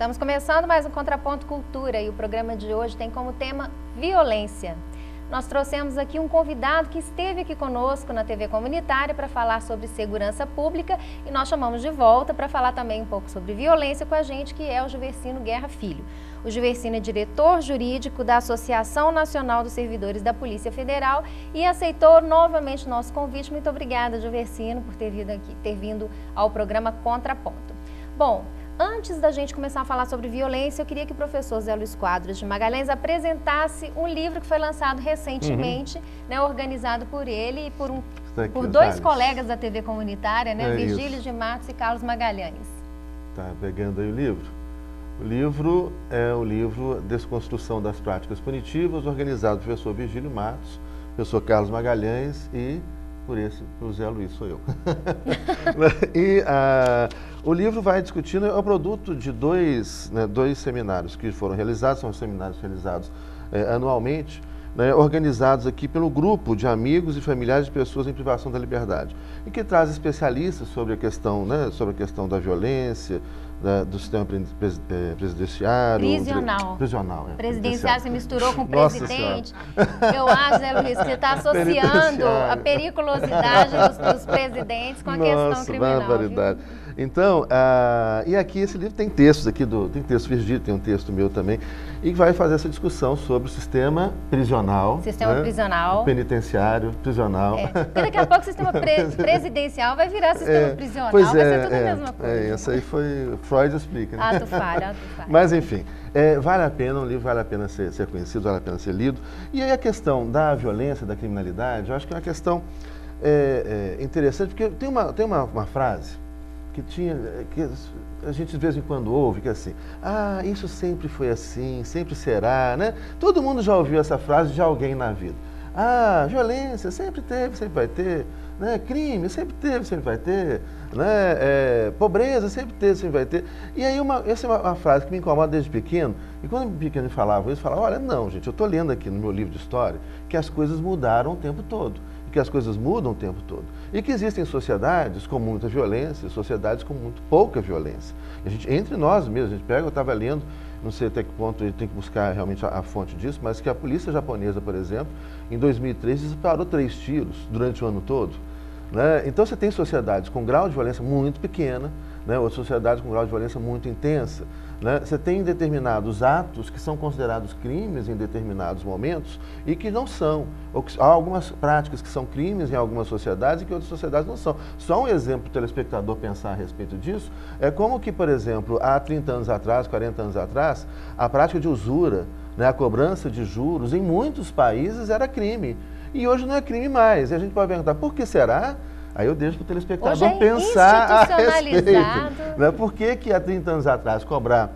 Estamos começando mais um Contraponto Cultura e o programa de hoje tem como tema violência. Nós trouxemos aqui um convidado que esteve aqui conosco na TV Comunitária para falar sobre segurança pública e nós chamamos de volta para falar também um pouco sobre violência com a gente, que é o Juversino Guerra Filho. O Juversino é diretor jurídico da Associação Nacional dos Servidores da Polícia Federal e aceitou novamente o nosso convite. Muito obrigada, Juversino, por ter vindo ao programa Contraponto. Bom, antes da gente começar a falar sobre violência, eu queria que o professor Zé Luiz Quadros de Magalhães apresentasse um livro que foi lançado recentemente, né, organizado por ele e por dois colegas da TV Comunitária, né, Virgílio de Matos e Carlos Magalhães. Tá pegando aí o livro? O livro é o livro Desconstrução das Práticas Punitivas, organizado pelo professor Virgílio Matos, professor Carlos Magalhães e por Zé Luiz, sou eu. E o livro vai discutindo, é o produto de dois seminários que foram realizados, são seminários realizados anualmente, né, organizados aqui pelo grupo de amigos e familiares de pessoas em privação da liberdade, e que traz especialistas sobre a questão, da violência, do sistema presidenciário. Prisional. Presidenciário, você misturou com presidente. Eu acho, né, Luiz, que você está associando a periculosidade dos presidentes com a questão criminal. Barbaridade. Então, e aqui esse livro tem textos aqui, tem texto Virgílio, tem um texto meu também, e vai fazer essa discussão sobre o sistema prisional. Prisional. Penitenciário, prisional. Porque daqui a pouco o sistema presidencial vai virar sistema prisional, vai ser tudo a mesma coisa. Essa aí foi, Freud explica, né? Ato falho. Mas enfim, vale a pena, o livro vale a pena ser conhecido, vale a pena ser lido. E aí a questão da violência, da criminalidade, eu acho que é uma questão interessante, porque tem uma frase que a gente de vez em quando ouve, que é assim, isso sempre foi assim, sempre será, né? Todo mundo já ouviu essa frase de alguém na vida. Violência sempre teve, sempre vai ter, né? Crime sempre teve, sempre vai ter, né? Pobreza sempre teve, sempre vai ter. E aí essa é uma frase que me incomoda desde pequeno, e quando pequeno falava isso, eu falava, olha, não, gente, eu estou lendo aqui no meu livro de história que as coisas mudaram o tempo todo. Que as coisas mudam o tempo todo. E que existem sociedades com muita violência, sociedades com muito pouca violência. E a gente, entre nós mesmos, eu estava lendo, não sei até que ponto ele tem que buscar realmente a fonte disso, mas que a polícia japonesa, por exemplo, em 2003 disparou 3 tiros durante o ano todo. Né? Então você tem sociedades com grau de violência muito pequena, né? Outras sociedades com grau de violência muito intensa. Né? Você tem determinados atos que são considerados crimes em determinados momentos e que não são. Há algumas práticas que são crimes em algumas sociedades e que outras sociedades não são. Só um exemplo para o telespectador pensar a respeito disso é como que, por exemplo, há 30 anos atrás, 40 anos atrás, a prática de usura, né, a cobrança de juros em muitos países era crime. E hoje não é crime mais. E a gente pode perguntar, por que será? Aí eu deixo para o telespectador pensar a respeito. Né? Por que há 30 anos atrás cobrar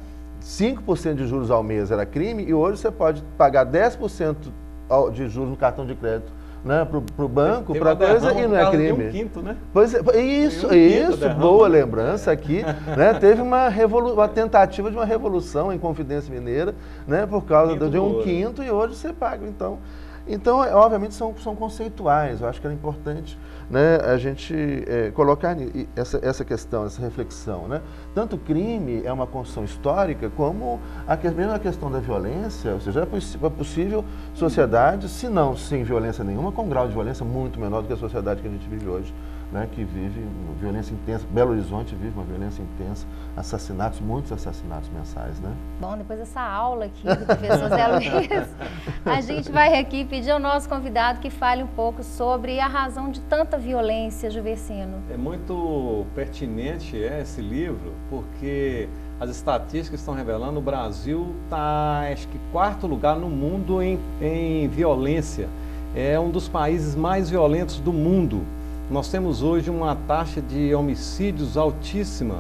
5% de juros ao mês era crime e hoje você pode pagar 10% de juros no cartão de crédito, né, para o banco, para coisa, e não é crime. Quinto, né? Pois é, isso, boa lembrança aqui. Né? Teve uma tentativa de uma revolução em Confidência Mineira, né, por causa de um quinto, e hoje você paga. Então, obviamente, são conceituais. Eu acho que era importante, né, a gente colocar essa questão, essa reflexão. Né? Tanto o crime é uma construção histórica, como mesmo a questão da violência, ou seja, é possível sociedades, se não sem violência nenhuma, com um grau de violência muito menor do que a sociedade que a gente vive hoje. Né, que vive uma violência intensa. Belo Horizonte vive uma violência intensa, muitos assassinatos mensais, né? Bom, depois dessa aula aqui do professor Zé Luiz, a gente vai aqui pedir ao nosso convidado que fale um pouco sobre a razão de tanta violência, Juversino. É muito pertinente esse livro, porque as estatísticas estão revelando que o Brasil está, acho que, 4º lugar no mundo em violência. É um dos países mais violentos do mundo. Nós temos hoje uma taxa de homicídios altíssima.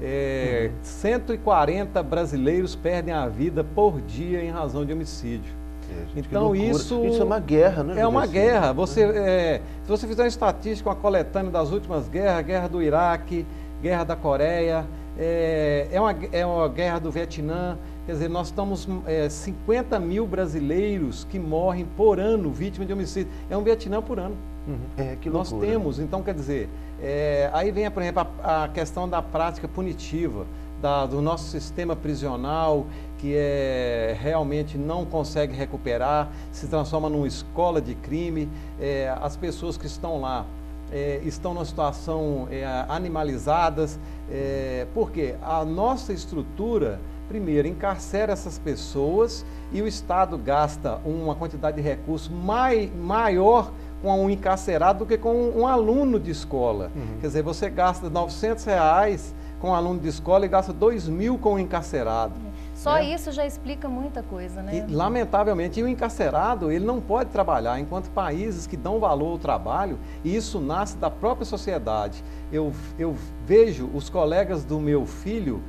140 brasileiros perdem a vida por dia em razão de homicídio. Então isso é uma guerra, né? É uma guerra. Se você fizer uma estatística, uma coletânea das últimas guerras, guerra do Iraque, guerra da Coreia, é uma guerra do Vietnã. Quer dizer, nós estamos 50 mil brasileiros que morrem por ano vítima de homicídio. É um Vietnã por ano. Que nós temos, então, quer dizer, aí vem, por exemplo, a questão da prática punitiva. do nosso sistema prisional, que realmente não consegue recuperar, se transforma numa escola de crime. As pessoas que estão lá estão numa situação animalizadas, porque a nossa estrutura, primeiro, encarcera essas pessoas e o Estado gasta uma quantidade de recursos maior com um encarcerado do que com um aluno de escola. Quer dizer, você gasta R$900 com um aluno de escola e gasta 2.000 com um encarcerado. Só isso já explica muita coisa, né? E, lamentavelmente, o encarcerado, ele não pode trabalhar, enquanto países que dão valor ao trabalho, e isso nasce da própria sociedade. Eu vejo os colegas do meu filho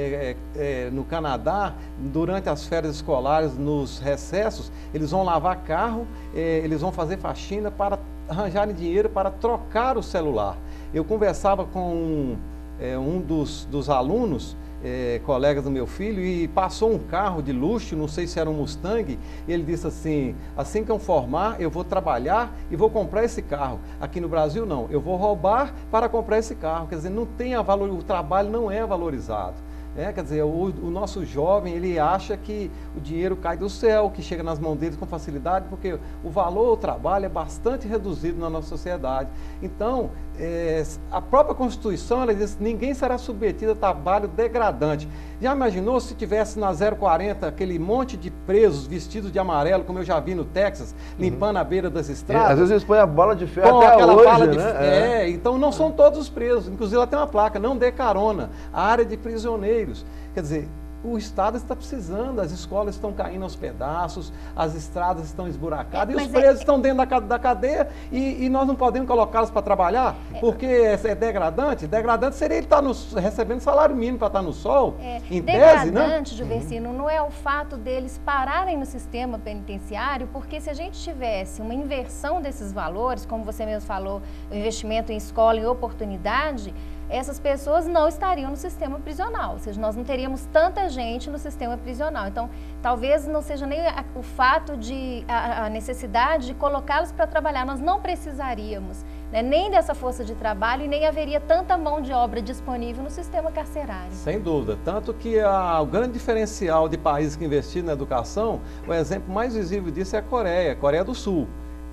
no Canadá, durante as férias escolares, nos recessos, eles vão lavar carro, eles vão fazer faxina para arranjarem dinheiro para trocar o celular. Eu conversava com um dos alunos, colegas do meu filho, e passou um carro de luxo, não sei se era um Mustang, e ele disse assim que eu formar, eu vou trabalhar e vou comprar esse carro. Aqui no Brasil não, eu vou roubar para comprar esse carro. Quer dizer, não tem o trabalho não é valorizado. Quer dizer, o nosso jovem, ele acha que o dinheiro cai do céu, que chega nas mãos deles com facilidade, porque o valor do trabalho é bastante reduzido na nossa sociedade. Então, a própria Constituição, ela diz que ninguém será submetido a trabalho degradante. Já imaginou se tivesse na 040 aquele monte de presos vestidos de amarelo, como eu já vi no Texas, limpando a beira das estradas? Às vezes eles põem a bola de ferro até hoje, bala né? Então não são todos os presos. Inclusive, ela tem uma placa, não dê carona, a área de prisioneiros. Quer dizer, o Estado está precisando, as escolas estão caindo aos pedaços, as estradas estão esburacadas, e os presos estão dentro da cadeia e nós não podemos colocá-los para trabalhar, porque é degradante. Degradante seria ele estar recebendo salário mínimo para estar no sol, em tese, né? Degradante, Juversino, não é o fato deles pararem no sistema penitenciário, porque se a gente tivesse uma inversão desses valores, como você mesmo falou, o investimento em escola, em oportunidade, essas pessoas não estariam no sistema prisional, ou seja, nós não teríamos tanta gente no sistema prisional. Então, talvez não seja nem o fato de a necessidade de colocá-los para trabalhar, nós não precisaríamos, né, nem dessa força de trabalho e nem haveria tanta mão de obra disponível no sistema carcerário. Sem dúvida, tanto que o grande diferencial de países que investiram na educação, o exemplo mais visível disso é a Coreia do Sul.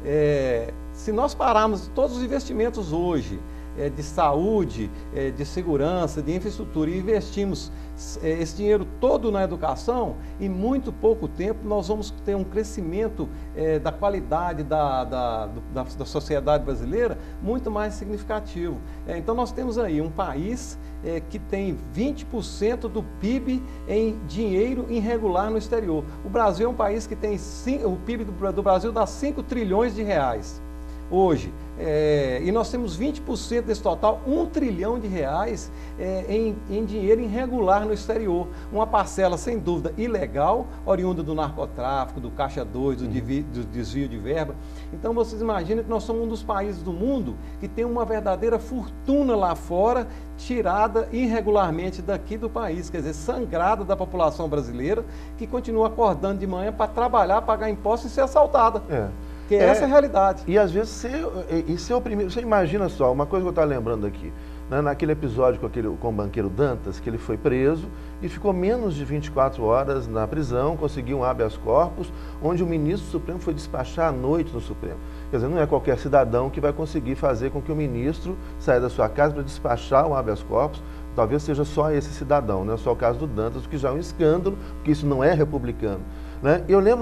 Se nós pararmos todos os investimentos hoje, de saúde, de segurança, de infraestrutura, e investimos esse dinheiro todo na educação, em muito pouco tempo nós vamos ter um crescimento da qualidade da sociedade brasileira muito mais significativo. Então nós temos aí um país que tem 20% do PIB em dinheiro irregular no exterior. O Brasil é um país que tem, o PIB do Brasil dá 5 trilhões de reais. Hoje, e nós temos 20% desse total, 1 trilhão de reais em dinheiro irregular no exterior. Uma parcela, sem dúvida, ilegal, oriunda do narcotráfico, do Caixa 2, do desvio de verba. Então, vocês imaginam que nós somos um dos países do mundo que tem uma verdadeira fortuna lá fora, tirada irregularmente daqui do país, quer dizer, sangrada da população brasileira, que continua acordando de manhã para trabalhar, pagar impostos e ser assaltada. Porque essa é a realidade. E às vezes ser oprimido. Você imagina só, uma coisa que eu estava lembrando aqui, né, naquele episódio com o banqueiro Dantas, que ele foi preso e ficou menos de 24 horas na prisão, conseguiu um habeas corpus, onde o ministro Supremo foi despachar à noite no Supremo. Quer dizer, não é qualquer cidadão que vai conseguir fazer com que o ministro saia da sua casa para despachar um habeas corpus. Talvez seja só esse cidadão, não é só o caso do Dantas, que já é um escândalo, porque isso não é republicano. Né? Eu lembro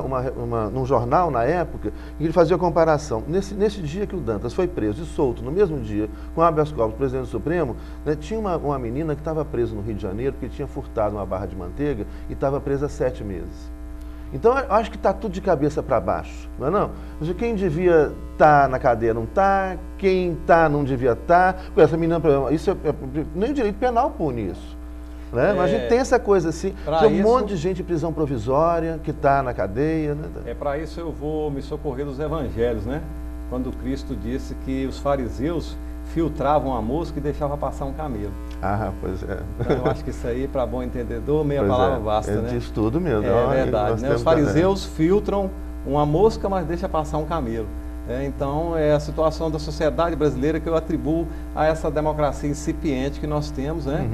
num jornal, na época, que ele fazia a comparação. Nesse dia que o Dantas foi preso e solto, no mesmo dia, com habeas corpus do presidente do Supremo, né, tinha uma menina que estava presa no Rio de Janeiro, porque tinha furtado uma barra de manteiga e estava presa há 7 meses. Então, eu acho que está tudo de cabeça para baixo, não é não? Quem devia estar na cadeia não está, quem está não devia estar. Essa menina, isso nem o direito penal pune isso. Né? Mas a gente tem essa coisa assim, tem um monte de gente em prisão provisória que está na cadeia. Né? Para isso eu vou me socorrer dos evangelhos, né? Quando Cristo disse que os fariseus filtravam a mosca e deixavam passar um camelo. Pois é. Então eu acho que isso aí, para bom entendedor, meia palavra basta, né? Diz tudo mesmo. É verdade, né? Os fariseus filtram uma mosca, mas deixa passar um camelo. Então, é a situação da sociedade brasileira que eu atribuo a essa democracia incipiente que nós temos, né?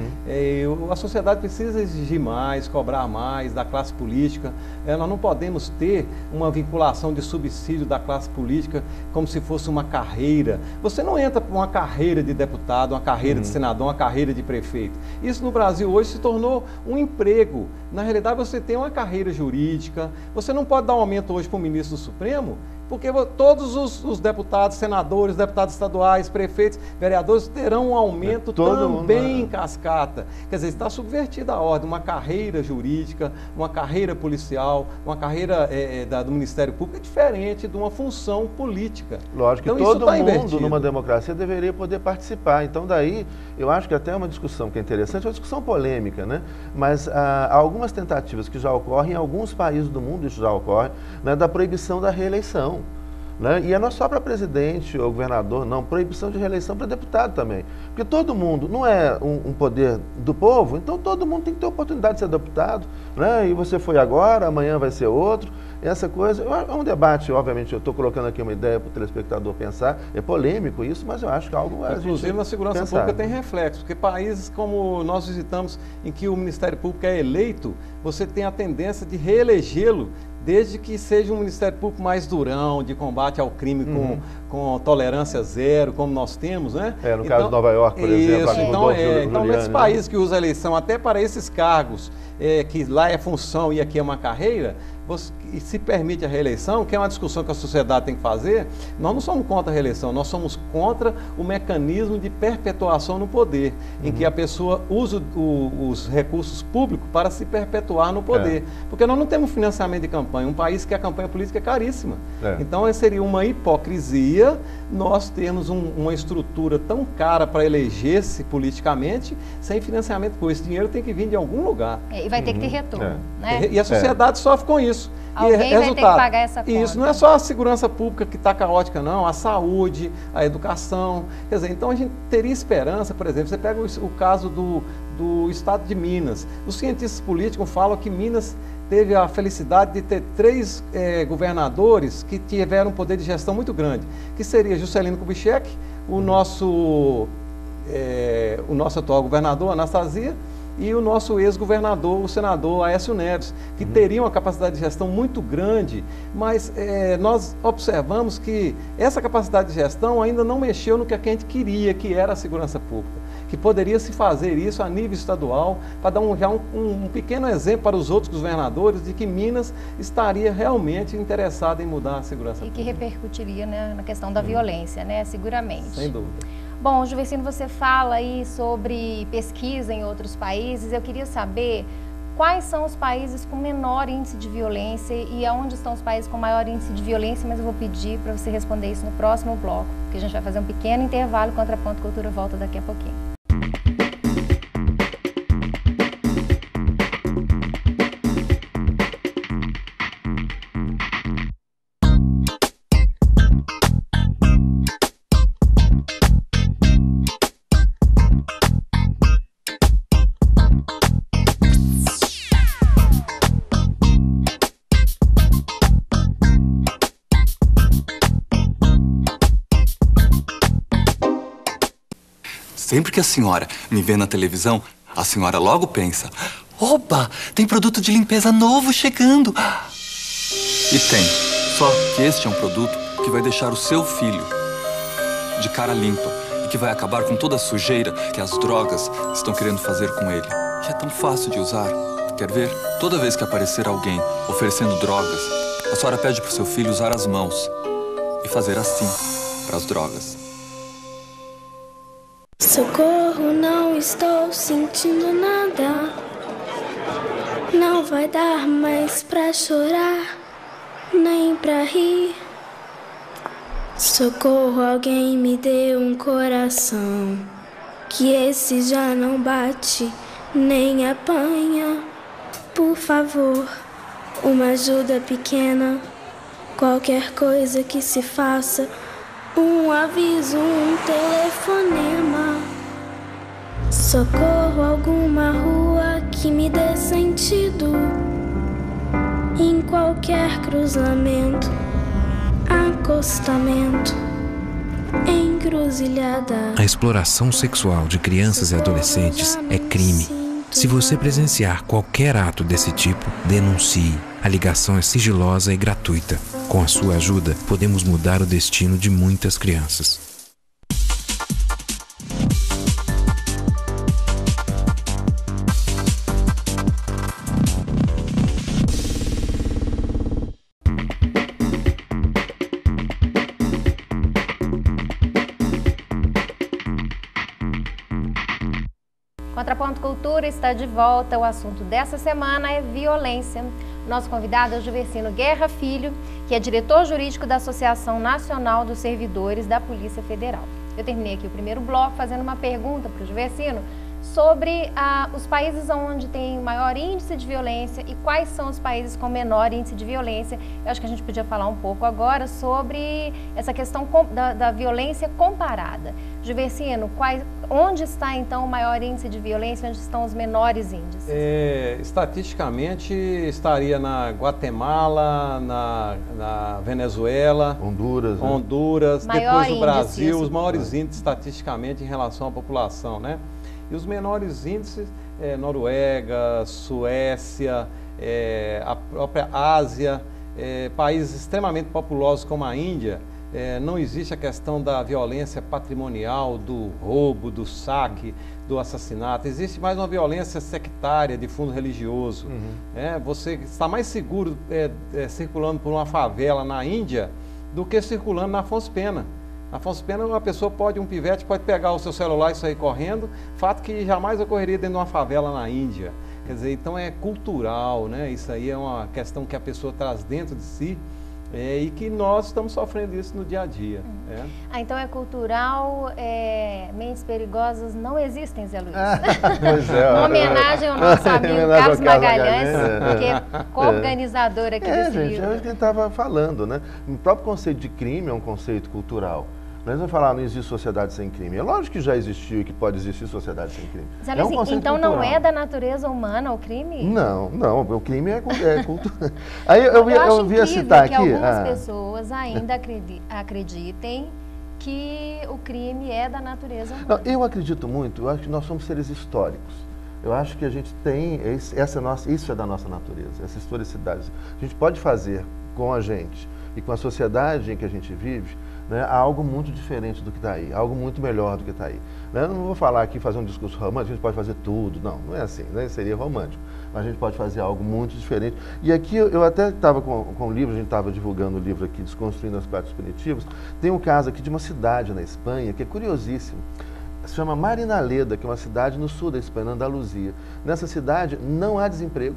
A sociedade precisa exigir mais, cobrar mais da classe política. Nós não podemos ter uma vinculação de subsídio da classe política como se fosse uma carreira. Você não entra para uma carreira de deputado, uma carreira de senador, uma carreira de prefeito. Isso no Brasil hoje se tornou um emprego. Na realidade, você tem uma carreira jurídica. Você não pode dar um aumento hoje para o ministro do Supremo, porque todos os deputados, senadores, deputados estaduais, prefeitos, vereadores terão um aumento também em cascata. Quer dizer, está subvertida a ordem, uma carreira jurídica, uma carreira policial, uma carreira do Ministério Público é diferente de uma função política. Lógico que todo mundo numa democracia deveria poder participar. Então daí, eu acho que até uma discussão que é interessante, uma discussão polêmica, né? Mas há algumas tentativas que já ocorrem, em alguns países do mundo isso já ocorre, né, da proibição da reeleição. Né? E não é só para presidente ou governador, não, proibição de reeleição para deputado também. Porque todo mundo não é um poder do povo, então todo mundo tem que ter oportunidade de ser deputado, né? E você foi agora, amanhã vai ser outro. Essa coisa, é um debate, obviamente, eu estou colocando aqui uma ideia para o telespectador pensar, é polêmico isso, mas eu acho que algo a inclusive na segurança pública tem reflexo, porque países como nós visitamos, em que o Ministério Público é eleito, você tem a tendência de reelegê-lo, desde que seja um Ministério Público mais durão, de combate ao crime com tolerância zero, como nós temos, né? No caso de Nova York, por exemplo. Então, nesses países que usam a eleição até para esses cargos, que lá é função e aqui é uma carreira, e se permite a reeleição, que é uma discussão que a sociedade tem que fazer, nós não somos contra a reeleição, nós somos contra o mecanismo de perpetuação no poder, em que a pessoa usa os recursos públicos para se perpetuar no poder. Porque nós não temos financiamento de campanha, um país que a campanha política é caríssima. Então seria uma hipocrisia nós termos uma estrutura tão cara para eleger-se politicamente, sem financiamento por esse dinheiro tem que vir de algum lugar. E vai ter que ter retorno. Né? E a sociedade sofre com isso. Alguém vai ter que pagar essa conta. E isso não é só a segurança pública que está caótica, não, a saúde, a educação. Quer dizer, então a gente teria esperança, por exemplo, você pega o caso do estado de Minas. Os cientistas políticos falam que Minas teve a felicidade de ter 3 governadores que tiveram um poder de gestão muito grande, que seria Juscelino Kubitschek, o nosso atual governador, Anastasia, e o nosso ex-governador, o senador Aécio Neves, que teriam uma capacidade de gestão muito grande, mas nós observamos que essa capacidade de gestão ainda não mexeu no que a gente queria, que era a segurança pública, que poderia se fazer isso a nível estadual, para dar já um pequeno exemplo para os outros governadores de que Minas estaria realmente interessada em mudar a segurança pública. E que repercutiria, né, na questão da violência, né, seguramente. Sem dúvida. Bom, Juversino, você fala aí sobre pesquisa em outros países. Eu queria saber quais são os países com menor índice de violência e aonde estão os países com maior índice de violência, mas eu vou pedir para você responder isso no próximo bloco, porque a gente vai fazer um pequeno intervalo. Contraponto Cultura volta daqui a pouquinho. Sempre que a senhora me vê na televisão, a senhora logo pensa: opa, tem produto de limpeza novo chegando. E tem. Só que este é um produto que vai deixar o seu filho de cara limpa e que vai acabar com toda a sujeira que as drogas estão querendo fazer com ele. Que é tão fácil de usar. Quer ver? Toda vez que aparecer alguém oferecendo drogas, a senhora pede para o seu filho usar as mãos e fazer assim para as drogas. Socorro, não estou sentindo nada. Não vai dar mais pra chorar, nem pra rir. Socorro, alguém me dê um coração, que esse já não bate, nem apanha. Por favor, uma ajuda pequena, qualquer coisa que se faça, um aviso, um telefonema. Socorro, alguma rua que me dê sentido, em qualquer cruzamento, a acostamento, encruzilhada. A exploração sexual de crianças e adolescentes é crime. Se você presenciar qualquer ato desse tipo, denuncie. A ligação é sigilosa e gratuita. Com a sua ajuda, podemos mudar o destino de muitas crianças. Contraponto Cultura está de volta. O assunto dessa semana é violência. Nosso convidado é o Juversino Guerra Filho, que é diretor jurídico da Associação Nacional dos Servidores da Polícia Federal. Eu terminei aqui o primeiro bloco fazendo uma pergunta para o Juversino sobre os países onde tem maior índice de violência e quais são os países com menor índice de violência. Eu acho que a gente podia falar um pouco agora sobre essa questão da violência comparada. Juversino, onde está então o maior índice de violência, onde estão os menores índices? Estatisticamente estaria na Guatemala, na Venezuela, Honduras, depois o Brasil, os maiores índices estatisticamente em relação à população, né? E os menores índices, Noruega, Suécia, a própria Ásia, países extremamente populosos como a Índia, não existe a questão da violência patrimonial, do roubo, do saque, do assassinato. Existe mais uma violência sectária de fundo religioso. Você está mais seguro circulando por uma favela na Índia do que circulando na Afonso Pena. Na Afonso Pena, um pivete pode pegar o seu celular e sair correndo, fato que jamais ocorreria dentro de uma favela na Índia. Quer dizer, então é cultural, né? Isso aí é uma questão que a pessoa traz dentro de si e que nós estamos sofrendo isso no dia a dia. Então é cultural, mentes perigosas não existem, Zé Luiz. Pois é. Uma homenagem ao nosso amigo Carlos Magalhães, que é co-organizador aqui desse livro. É o que ele estava falando, né? O próprio conceito de crime é um conceito cultural. Nós vamos falar, não existe sociedade sem crime. É lógico que já existiu e que pode existir sociedade sem crime. Sabe assim, então cultural. Não é da natureza humana o crime? Não, o crime é cultural. Aí eu via citar aqui... que algumas pessoas ainda acreditem que o crime é da natureza humana. Não, eu acredito muito, eu acho que nós somos seres históricos. Eu acho que a gente tem, isso é da nossa natureza, essa historicidade. A gente pode fazer com a gente e com a sociedade em que a gente vive, né, algo muito diferente do que está aí, algo muito melhor do que está aí. Né? Eu não vou falar aqui, fazer um discurso romântico, a gente pode fazer tudo, não é assim, né? Seria romântico, mas a gente pode fazer algo muito diferente. E aqui eu até estava com o livro, a gente estava divulgando o livro aqui, Desconstruindo as Práticas Punitivas, tem um caso aqui de uma cidade na Espanha, que é curiosíssimo, se chama Marinaleda, que é uma cidade no sul da Espanha, na Andaluzia. Nessa cidade não há desemprego,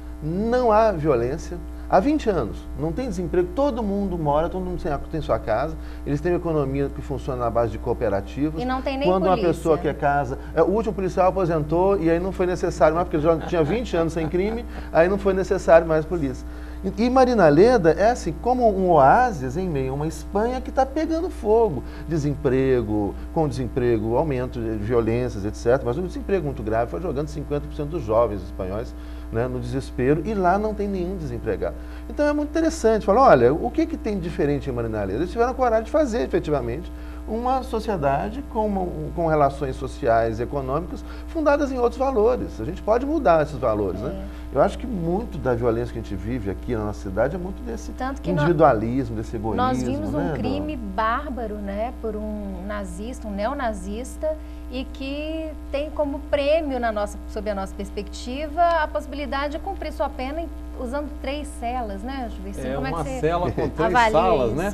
não há violência, há 20 anos, não tem desemprego, todo mundo mora, todo mundo tem sua casa, eles têm uma economia que funciona na base de cooperativas. E não tem nem Quando polícia. Uma pessoa quer casa, o último policial aposentou e aí não foi necessário mais, porque ele já tinha 20 anos sem crime, aí não foi necessário mais polícia. E Marinaleda é assim, como um oásis em meio a uma Espanha que está pegando fogo. Desemprego, com desemprego, aumento de violências, etc. Mas um desemprego muito grave foi jogando 50% dos jovens espanhóis, né, no desespero, e lá não tem nenhum desempregado. Então é muito interessante, falar, olha, o que tem de diferente em Marinaleda? Eles tiveram coragem de fazer, efetivamente, uma sociedade com relações sociais e econômicas fundadas em outros valores. A gente pode mudar esses valores, né? Eu acho que muito da violência que a gente vive aqui na nossa cidade é muito desse individualismo, desse egoísmo. Nós vimos um né, crime bárbaro, né, por um nazista, um neonazista, e que tem como prêmio, sob a nossa perspectiva, a possibilidade de cumprir sua pena usando 3 celas, né, Juversino? Como uma cela com 3 salas, né?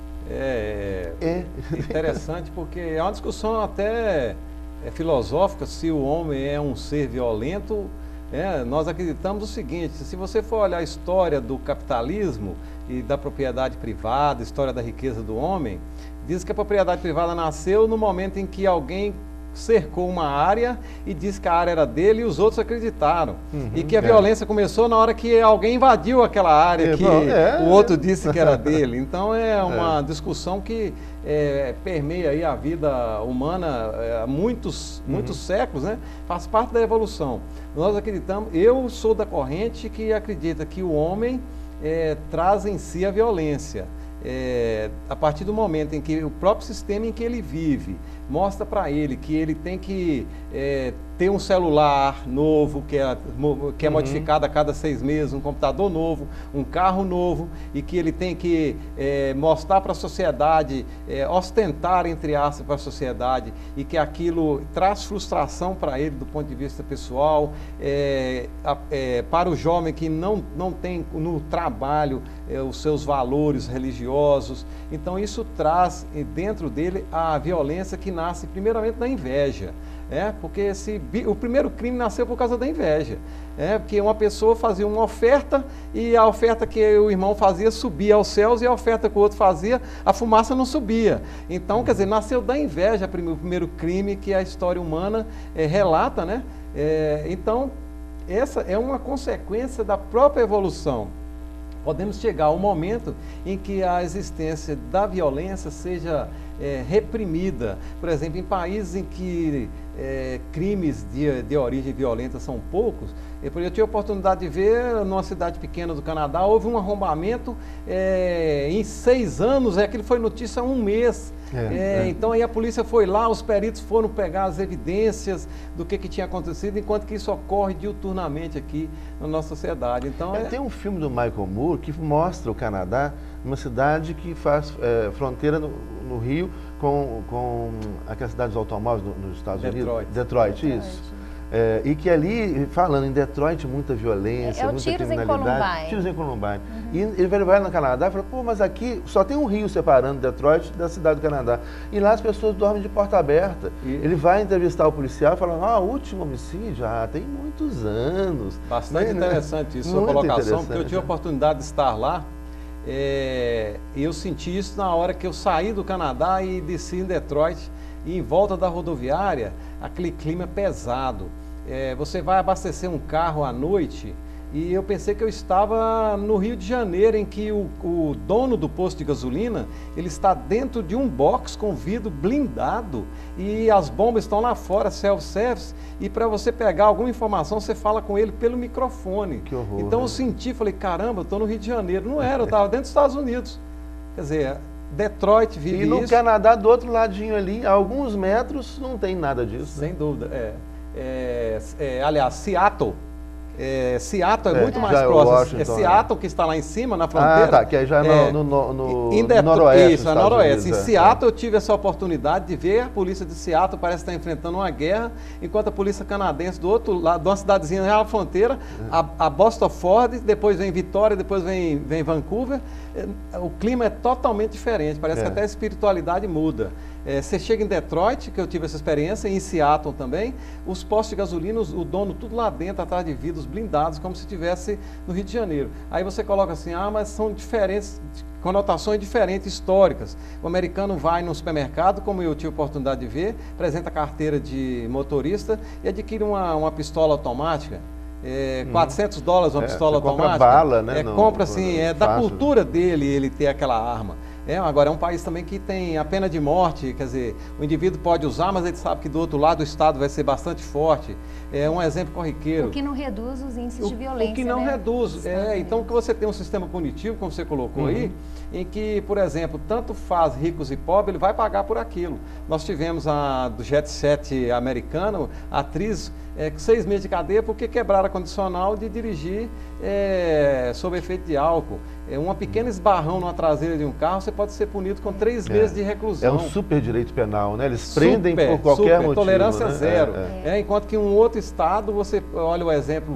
É interessante porque é uma discussão até filosófica se o homem é um ser violento. Nós acreditamos o seguinte, se você for olhar a história do capitalismo e da propriedade privada, a história da riqueza do homem, diz que a propriedade privada nasceu no momento em que alguém cercou uma área e disse que a área era dele e os outros acreditaram. E que a violência começou na hora que alguém invadiu aquela área que o outro disse que era dele. Então é uma discussão que permeia aí a vida humana há muitos séculos, né? Faz parte da evolução. Nós acreditamos, eu sou da corrente que acredita que o homem traz em si a violência. a partir do momento em que o próprio sistema em que ele vive mostra para ele que ele tem que ter um celular novo, que é modificado a cada 6 meses, um computador novo, um carro novo, e que ele tem que mostrar para a sociedade, ostentar, entre aspas, para a sociedade, e que aquilo traz frustração para ele do ponto de vista pessoal, para o jovem que não tem no trabalho os seus valores religiosos. Então isso traz dentro dele a violência que nasce primeiramente da inveja. Porque o primeiro crime nasceu por causa da inveja. Porque uma pessoa fazia uma oferta e a oferta que o irmão fazia subia aos céus e a oferta que o outro fazia, a fumaça não subia. Então, quer dizer, nasceu da inveja o primeiro crime que a história humana relata, né? Então, essa é uma consequência da própria evolução. Podemos chegar ao momento em que a existência da violência seja reprimida. Por exemplo, em países em que crimes de origem violenta são poucos, eu tive a oportunidade de ver numa cidade pequena do Canadá, houve um arrombamento em 6 anos, aquilo foi notícia há 1 mês. Então aí a polícia foi lá, os peritos foram pegar as evidências do que tinha acontecido, enquanto que isso ocorre diuturnamente aqui na nossa sociedade. Então, Tem um filme do Michael Moore que mostra o Canadá, uma cidade que faz fronteira no Rio com aquela cidade dos automóveis nos Estados Unidos. Detroit, isso. E que ali, falando em Detroit, muita violência, muita criminalidade. Tiros em Columbine. E ele vai no Canadá e fala, pô, mas aqui só tem um rio separando Detroit da cidade do Canadá. E lá as pessoas dormem de porta aberta. Ele vai entrevistar o policial e fala, o último homicídio tem muitos anos. Bastante interessante isso, sua colocação, porque eu tive a oportunidade de estar lá. Eu senti isso na hora que eu saí do Canadá e desci em Detroit, e em volta da rodoviária, aquele clima pesado. Você vai abastecer um carro à noite, e eu pensei que eu estava no Rio de Janeiro, em que o dono do posto de gasolina, ele está dentro de um box com vidro blindado, e as bombas estão lá fora, self-service, e para você pegar alguma informação, você fala com ele pelo microfone. Que horror, então eu senti, falei, caramba, eu estou no Rio de Janeiro. Não era, eu estava dentro dos Estados Unidos. Quer dizer, Detroit vive isso. E no Canadá, do outro ladinho ali, a alguns metros, não tem nada disso. Sem dúvida, aliás, Seattle. Seattle é muito mais próximo. Seattle, que está lá em cima, na fronteira. Que é já no noroeste. Isso, noroeste. Em Seattle eu tive essa oportunidade de ver a polícia de Seattle, parece estar enfrentando uma guerra, enquanto a polícia canadense do outro lado, de uma cidadezinha na fronteira, a Boston Ford, depois vem Vitória, depois vem Vancouver. O clima é totalmente diferente, parece que até a espiritualidade muda. Você chega em Detroit, que eu tive essa experiência, e em Seattle também, os postos de gasolina, o dono tudo lá dentro, atrás de vidros blindados, como se estivesse no Rio de Janeiro. Aí você coloca assim, mas são diferentes, conotações diferentes, históricas. O americano vai no supermercado, como eu tive a oportunidade de ver, apresenta a carteira de motorista e adquire uma pistola automática. $400 uma pistola automática. Compra bala, né? Compra assim, da cultura dele ele ter aquela arma. Agora é um país também que tem a pena de morte, quer dizer, o indivíduo pode usar, mas ele sabe que do outro lado o Estado vai ser bastante forte. É um exemplo corriqueiro. O que não reduz os índices de violência. O que não reduz. Então que você tem um sistema punitivo, como você colocou aí, em que, por exemplo, tanto faz ricos e pobres, ele vai pagar por aquilo. Nós tivemos do Jet Set americano, a atriz 6 meses de cadeia porque quebraram a condicional de dirigir sob efeito de álcool. Um pequeno esbarrão numa traseira de um carro, você pode ser punido com 3 meses de reclusão. É um super direito penal, né? Eles prendem por qualquer motivo. Tolerância né? zero. Enquanto que em um outro estado, você olha o exemplo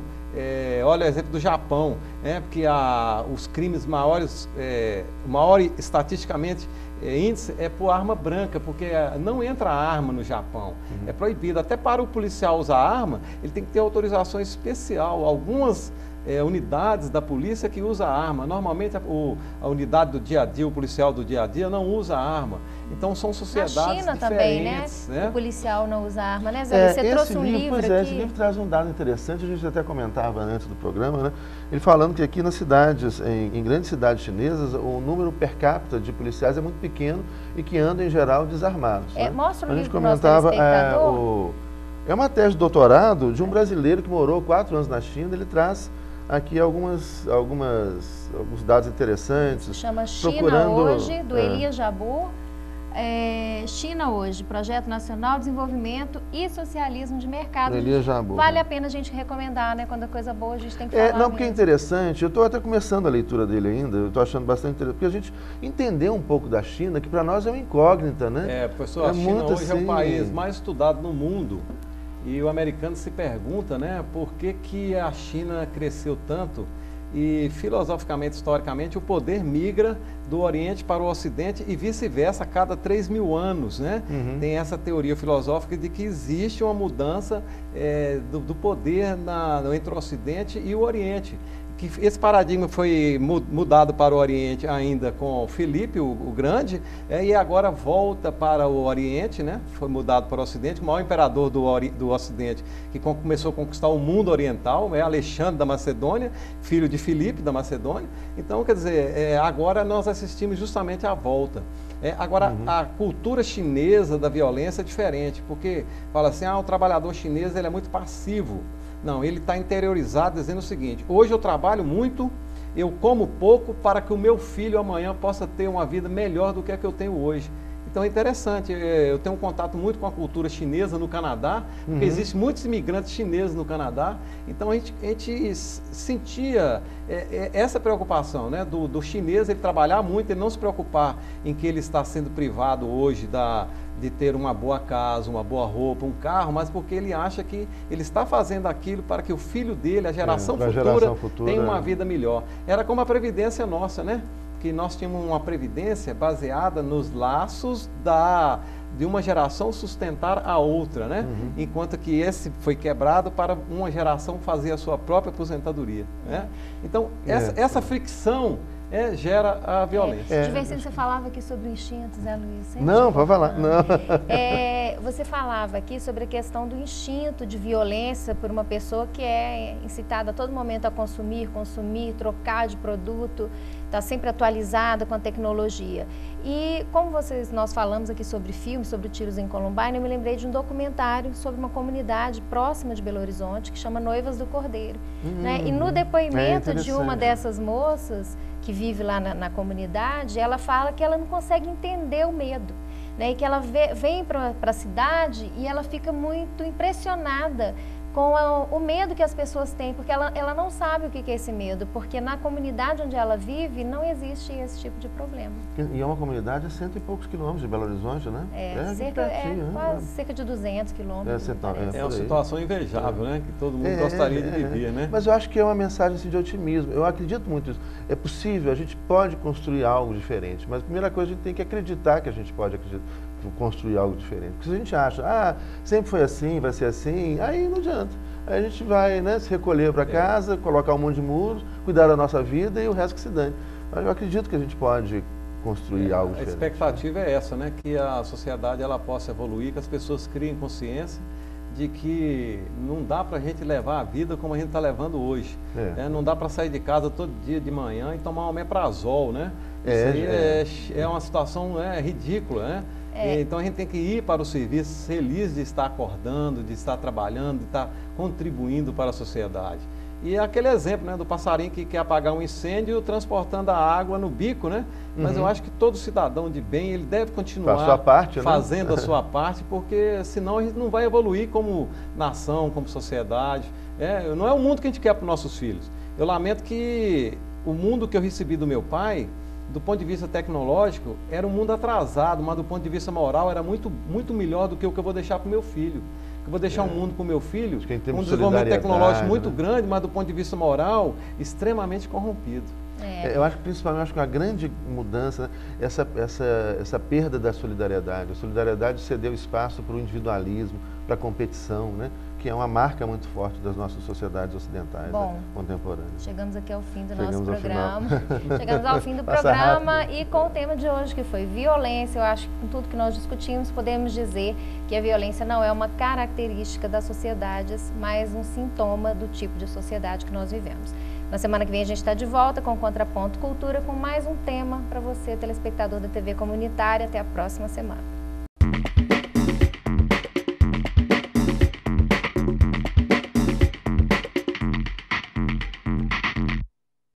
do Japão, porque os crimes maiores, maior estatisticamente índice é por arma branca, porque não entra arma no Japão. É proibido. Até para o policial usar arma, ele tem que ter autorização especial. Algumas unidades da polícia que usa arma. Normalmente a unidade do dia a dia, o policial do dia a dia não usa arma. Então são sociedades diferentes. Na China também, né? O policial não usa arma, né, Zé? Você trouxe um livro aqui. Esse livro traz um dado interessante, a gente até comentava antes do programa, né? Ele falando que aqui nas cidades, em grandes cidades chinesas, o número per capita de policiais é muito pequeno e que andam em geral desarmados. Né? Mostra o a livro gente comentava, é uma tese de doutorado de um brasileiro que morou 4 anos na China, ele traz aqui alguns dados interessantes. Se chama China Hoje, do Elias Jabbour. China Hoje, Projeto Nacional de Desenvolvimento e Socialismo de Mercado. Elias Jabbour, vale a pena a gente recomendar, né? Quando a coisa boa a gente tem que falar. Não, porque é interessante, eu estou até começando a leitura dele ainda, eu estou achando bastante interessante, porque a gente entender um pouco da China, que para nós é uma incógnita, né? Professor, a China hoje é o país mais estudado no mundo. E o americano se pergunta, né, por que a China cresceu tanto? E filosoficamente, historicamente, o poder migra do Oriente para o Ocidente e vice-versa a cada 3.000 anos, né? Tem essa teoria filosófica de que existe uma mudança do poder entre o Ocidente e o Oriente. Que esse paradigma foi mudado para o Oriente ainda com Filipe o Grande, e agora volta para o Oriente, né? Foi mudado para o Ocidente, o maior imperador do Ocidente, que começou a conquistar o mundo oriental, é Alexandre da Macedônia, filho de Filipe da Macedônia. Então, quer dizer, agora nós assistimos justamente à volta. Agora, a cultura chinesa da violência é diferente, porque fala assim, o trabalhador chinês ele é muito passivo. Não, ele está interiorizado dizendo o seguinte, hoje eu trabalho muito, eu como pouco para que o meu filho amanhã possa ter uma vida melhor do que a que eu tenho hoje. Então é interessante, eu tenho um contato muito com a cultura chinesa no Canadá, porque existem muitos imigrantes chineses no Canadá, então a gente sentia essa preocupação, né, do chinês, ele trabalhar muito, ele não se preocupar em que ele está sendo privado hoje de ter uma boa casa, uma boa roupa, um carro, mas porque ele acha que ele está fazendo aquilo para que o filho dele, a geração futura, tenha uma vida melhor. Era como a previdência nossa, né? Que nós tínhamos uma previdência baseada nos laços de uma geração sustentar a outra, né? Enquanto que esse foi quebrado para uma geração fazer a sua própria aposentadoria, né? Então, essa fricção gera a violência. De vez em quando você falava aqui sobre instintos, né, Luiz? Não, pode falar. Não. Você falava aqui sobre a questão do instinto de violência por uma pessoa que é incitada a todo momento a consumir, trocar de produto, está sempre atualizada com a tecnologia. E como nós falamos aqui sobre filmes, sobre tiros em Columbine, eu me lembrei de um documentário sobre uma comunidade próxima de Belo Horizonte que chama Noivas do Cordeiro. Né? E no depoimento de uma dessas moças que vive lá na comunidade, ela fala que ela não consegue entender o medo, né? E que ela vem para a cidade e ela fica muito impressionada com o medo que as pessoas têm, porque ela não sabe o que é esse medo, porque na comunidade onde ela vive não existe esse tipo de problema. E é uma comunidade a 100 e poucos quilômetros de Belo Horizonte, né? Quase cerca de 200 quilômetros. É uma situação invejável, né? Que todo mundo gostaria de viver, né? Mas eu acho que é uma mensagem assim, de otimismo. Eu acredito muito nisso. É possível, a gente pode construir algo diferente, mas a primeira coisa a gente tem que acreditar que a gente pode construir algo diferente. Porque se a gente acha, sempre foi assim, vai ser assim, aí não adianta. Aí a gente vai, né, se recolher para casa, colocar um monte de muros, cuidar da nossa vida e o resto que se dane. Mas eu acredito que a gente pode construir algo diferente. A expectativa é essa, né, que a sociedade ela possa evoluir, que as pessoas criem consciência de que não dá para a gente levar a vida como a gente está levando hoje. Não dá para sair de casa todo dia de manhã e tomar um omeprazol, né? Isso aí é uma situação ridícula, né? Então a gente tem que ir para o serviço feliz de estar acordando, de estar trabalhando, de estar contribuindo para a sociedade. E aquele exemplo, né, do passarinho que quer apagar um incêndio transportando a água no bico, né? Mas eu acho que todo cidadão de bem, ele deve continuar fazendo a sua parte, porque senão a gente não vai evoluir como nação, como sociedade. Não é o mundo que a gente quer para os nossos filhos. Eu lamento que o mundo que eu recebi do meu pai, do ponto de vista tecnológico, era um mundo atrasado, mas do ponto de vista moral era muito, muito melhor do que o que eu vou deixar para o meu filho. Eu vou deixar um mundo para o meu filho, um desenvolvimento tecnológico muito grande, mas do ponto de vista moral, extremamente corrompido. Eu acho que principalmente uma grande mudança, essa perda da solidariedade. A solidariedade cedeu espaço para o individualismo, para a competição, né? Que é uma marca muito forte das nossas sociedades ocidentais contemporâneas. Chegamos aqui ao fim do nosso programa. Chegamos ao fim do programa e com o tema de hoje, que foi violência. Eu acho que com tudo que nós discutimos, podemos dizer que a violência não é uma característica das sociedades, mas um sintoma do tipo de sociedade que nós vivemos. Na semana que vem a gente está de volta com o Contraponto Cultura, com mais um tema para você, telespectador da TV Comunitária. Até a próxima semana.